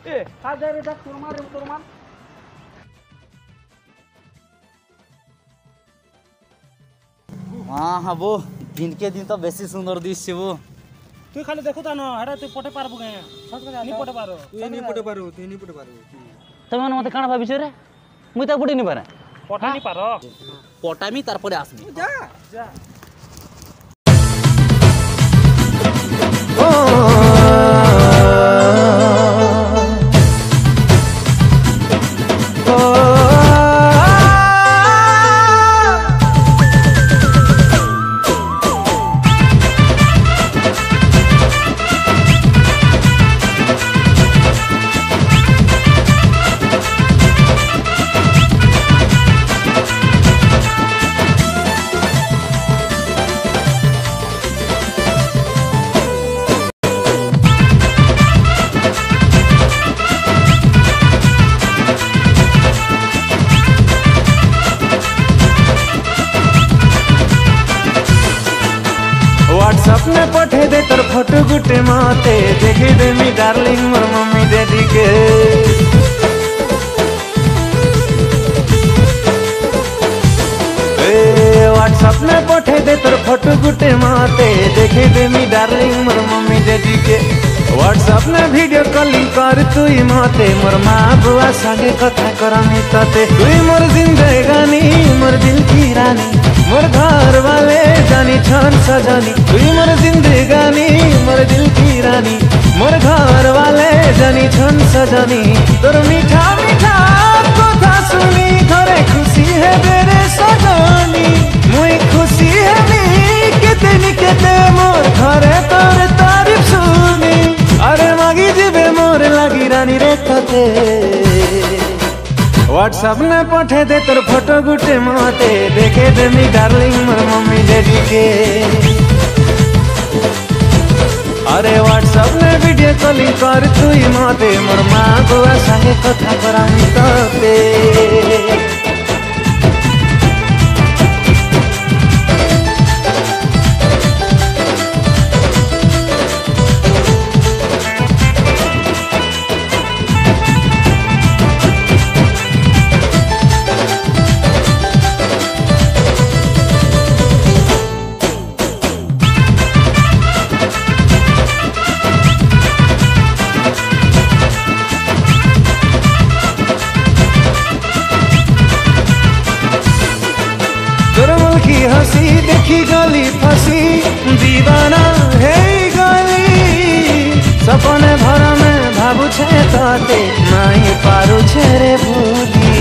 ए কাজ যায় রে দেখ তোর মার हाँ हाँ वो दिन के दिन तो बेसी सुंदर दिशे वो তুই খালি দেখো তা না হেরা তুই পটে পারবো কে নি পটে পারো তুই নি পটে পারো তুই নি পটে পারো তুমি মতে কাଣା ভাবিছ রে মুই তা পড়ি নি পারে পটে নি পারো পটামি তারপরে আসবি যা যা व्हाट्सएप में पठे दे तोर फोटो गुटे माते देखे दे मी डार्लिंग मोर मम्मी डैडी के व्हाट्सएप में पठे दे तोर फोटो गुटे माते देखे दे मी डार्लिंग मोर मम्मी डैडी के व्हाट्सएप में वीडियो कॉलिंग कर तुई माते मोर माँ बुआ संगे कथा करमी ताते तुई मोर जिंदगानी मोर दिल की रानी मोर घर वाले जानी छन सजानी तुई मोर जिंदगानी मोर दिल की रानी मोर घर वाले जानी छन सजानी तोर मीठा मीठा कथा सुनी घरे खुशी है मेरे सजानी मुई खुशी है नी केते मोर घरे तोर तारीफ सुनी अरे मागी जीवे मोर लागी रानी रे कते व्हाट्सएप ने पठे दे तोर फोटो गुटे माते देखे दे मी डार्लिंग मोर मम्मी डैडी के अरे व्हाट्सएप ने वीडियो कॉलिंग कर तुई माते मोर माँ बुआ संगे कथा करामी ताते की हंसी देखी गली फसी दीवाना है गली सपने भर में भाबू छे ताते नहीं पारू छे रे भूली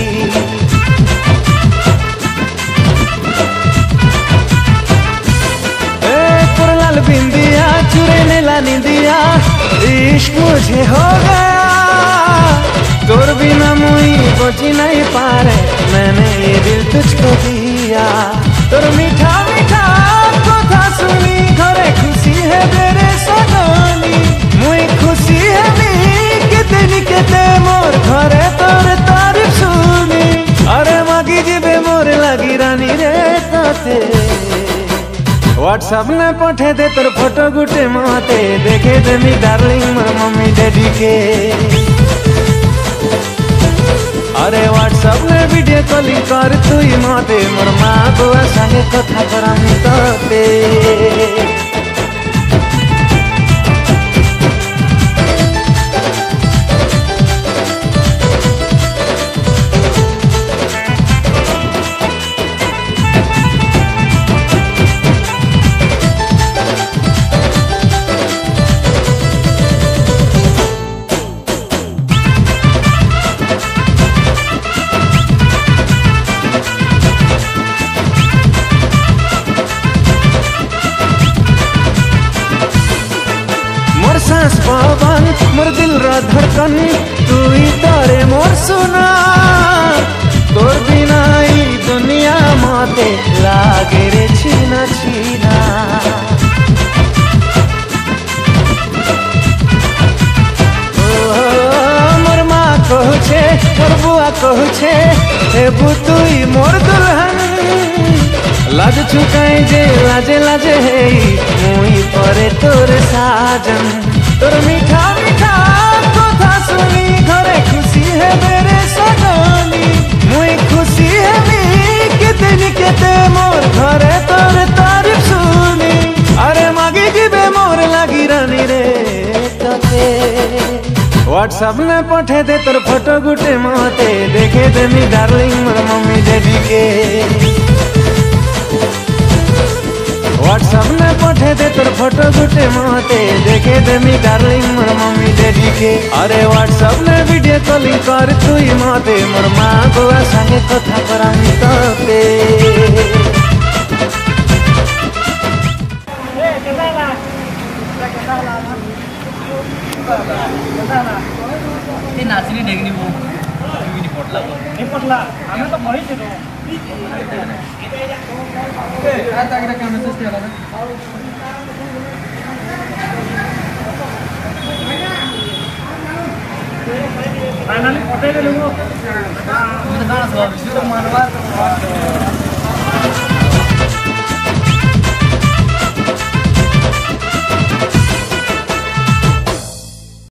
पुरलाल बिंदिया चुरे ने लानी दिया इश्क मुझे हो गया तोर बिना मुई बची नहीं पारे मैंने ये दिल तुझको दिया तोर मीठा मीठा कथा सुनी घरे खुशी है मेरे सगानी मुई खुशी है नी केते मोर घरे तोर तारीफ सुनी अरे मागी जीवे मोर लागी रानी रे ताते व्हाट्सएप ने पठे दे तोर फोटो गुटे माते देखे दे मी डार्लिंग मोर मम्मी डैडी के अरे व्हाट्सएप ने वीडियो कॉलिंग कर तुई माते मोर माँ बुआ संगे कथा करामी ताते सांस पवन मोर दिल रा धड़कन तू ही तारे मोर सुना तोर बिना ही दुनिया माते लागे रे छीना छीना मोर माँ कहू छे मोर बुआ कहू छे हे बुतुई मोर दुल्हन लाज चुकाई जे लाजे लाजे है मुई परे तोर साजन तोर मीठा मीठा कथा सुनी खुशी है कितनी केते मोर घरे तोर तारीफ सुनी अरे मागी जीवे मोर लागी रानी रे तते व्हाट्सएप ने पठे दे तोर फोटो गुटे मते देखे दे मी डार्लिंग मोर मम्मी डैडी के व्हाट्सएप ने पठे दे तोर फोटो गुटे मते देखे दे मी डार्लिंग मोर मम्मी डैडी के अरे व्हाट्सएप ने वीडियो कॉलिंग कर तुई मते मोर माँ बुआ संगे कथा करामी तते ते नाचनी डेगनी वो टीवी पटला नहीं पटला हमें तो वही थे फाइनली पटे गए वो तो गाना सब मानवा